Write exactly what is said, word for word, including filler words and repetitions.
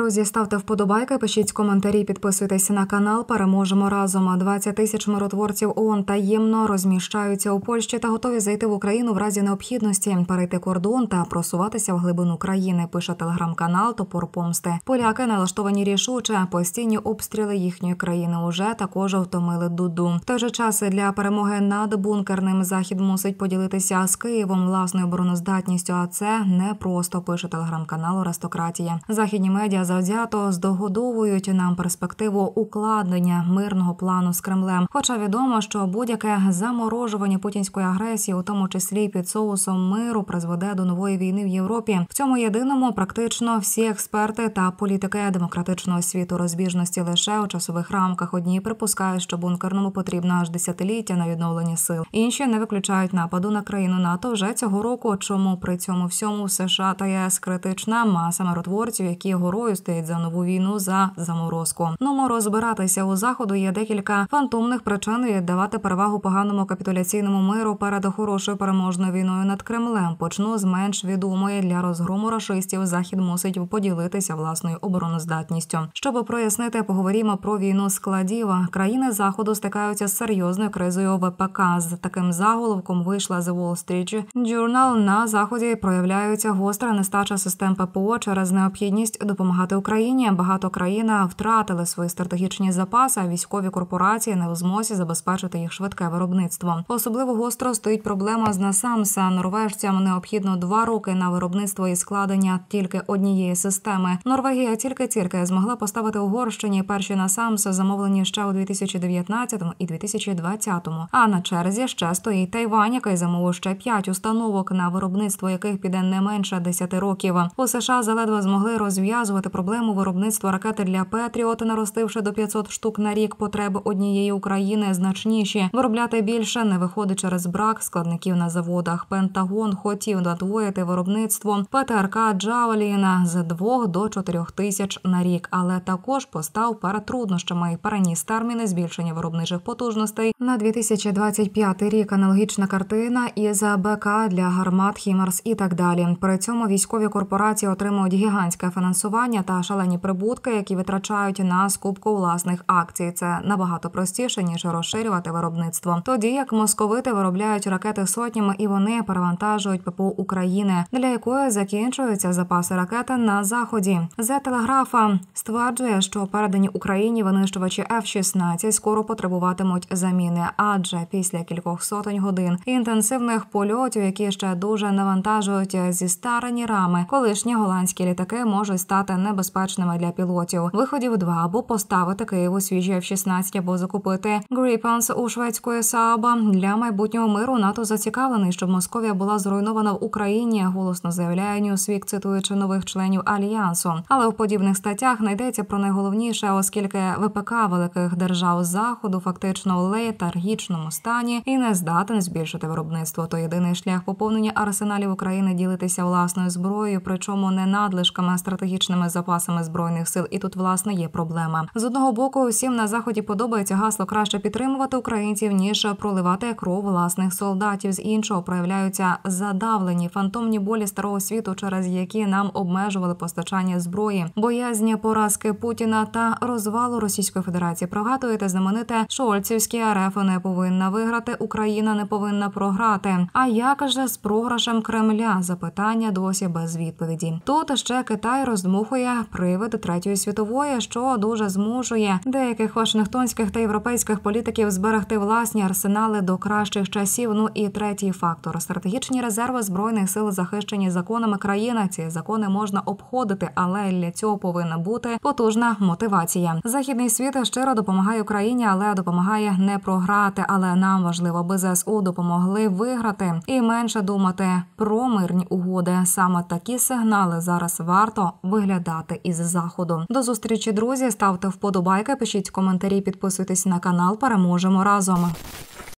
Друзі, ставте вподобайки, пишіть коментарі, підписуйтесь на канал. Переможемо разом. двадцять тисяч миротворців ООН таємно розміщаються у Польщі та готові зайти в Україну в разі необхідності, перейти кордон та просуватися в глибину країни, пише телеграм-канал «Топор помсти». Поляки налаштовані рішуче, постійні обстріли їхньої країни уже також втомили Дуду. В той же час для перемоги над бункерним Захід мусить поділитися з Києвом власною обороноздатністю, а це не просто, пише телеграм-канал «Аристократія». Західні медіа завзято здогодовують нам перспективу укладення мирного плану з Кремлем. Хоча відомо, що будь-яке заморожування путінської агресії, у тому числі під соусом миру, призведе до нової війни в Європі. В цьому єдиному практично всі експерти та політики демократичного світу розбіжності лише у часових рамках. Одні припускають, що бункерному потрібно аж десятиліття на відновлення сил. Інші не виключають нападу на країну НАТО вже цього року. Чому при цьому всьому в США та ЄС критична маса миротворців, які горою стоять за нову війну, за заморозку. Ну, розбиратися у Заходу є декілька фантомних причин віддавати перевагу поганому капітуляційному миру перед хорошою переможною війною над Кремлем. Почну з менш відомої. Для розгрому рашистів Захід мусить поділитися власною обороноздатністю. Щоб прояснити, поговоримо про війну складів. Країни Заходу стикаються з серйозною кризою ВПК. З таким заголовком вийшла The Wall Street Journal. На Заході проявляється гостра нестача систем ППО через необхідність допомагати Україні. Багато країн втратили свої стратегічні запаси, а військові корпорації не у змозі забезпечити їх швидке виробництво. Особливо гостро стоїть проблема з насамса. Норвежцям необхідно два роки на виробництво і складення тільки однієї системи. Норвегія тільки-тільки змогла поставити Угорщині перші насамс, замовлені ще у дві тисячі дев'ятнадцятому і дві тисячі двадцятому. А на черзі ще стоїть Тайвань, який замовив ще п'ять установок, на виробництво яких піде не менше десяти років. У США заледве змогли розв'язувати проблему виробництва ракети для Петріот, наростивши до п'ятсот штук на рік. Потреби однієї України значніші. Виробляти більше не виходить через брак складників на заводах. Пентагон хотів надвоїти виробництво ПТРК «Джавеліна» з двох до чотирьох тисяч на рік, але також постав перед труднощами і переніс терміни збільшення виробничих потужностей на дві тисячі двадцять п'ятий рік. Аналогічна картина із БК для гармат «Хімарс» і так далі. При цьому військові корпорації отримують гігантське фінансування та шалені прибутки, які витрачають на скупку власних акцій. Це набагато простіше, ніж розширювати виробництво. Тоді як московити виробляють ракети сотнями і вони перевантажують ППО України, для якої закінчуються запаси ракети на Заході. Зе Телеграфа стверджує, що передані Україні винищувачі Еф шістнадцять скоро потребуватимуть заміни, адже після кількох сотень годин інтенсивних польотів, які ще дуже навантажують зістарені рами, колишні голландські літаки можуть стати небезпечними для пілотів. Виходів два: або поставити Києву свіжі Еф шістнадцять, або закупити Гріпенс у шведської Сааба. Для майбутнього миру НАТО зацікавлений, щоб Московія була зруйнована в Україні, голосно заявляє Newsweek, цитуючи нових членів Альянсу. Але в подібних статтях не йдеться про найголовніше, оскільки ВПК великих держав Заходу фактично в летаргічному стані і не здатен збільшити виробництво. То єдиний шлях поповнення арсеналів України – ділитися власною зброєю, причому не надлишками, а стратегічними запасами збройних сил. І тут, власне, є проблема. З одного боку, всім на Заході подобається гасло «краще підтримувати українців, ніж проливати кров власних солдатів». З іншого, проявляються задавлені фантомні болі старого світу, через які нам обмежували постачання зброї, боязні поразки Путіна та розвалу Російської Федерації. Пригадуєте знамените шольцівське «РФ не повинна виграти, Україна не повинна програти». А як же з програшем Кремля? Запитання досі без відповіді. Тут ще Китай роздмухує привид Третьої світової, що дуже змушує деяких вашингтонських та європейських політиків зберегти власні арсенали до кращих часів. Ну і третій фактор – стратегічні резерви збройних сил захищені законами країни. Ці закони можна обходити, але для цього повинна бути потужна мотивація. Західний світ щиро допомагає Україні, але допомагає не програти. Але нам важливо, аби ЗСУ допомогли виграти і менше думати про мирні угоди. Саме такі сигнали зараз варто виглядати із Заходу. До зустрічі, друзі. Ставте вподобайки, пишіть коментарі, підписуйтесь на канал. Переможемо разом.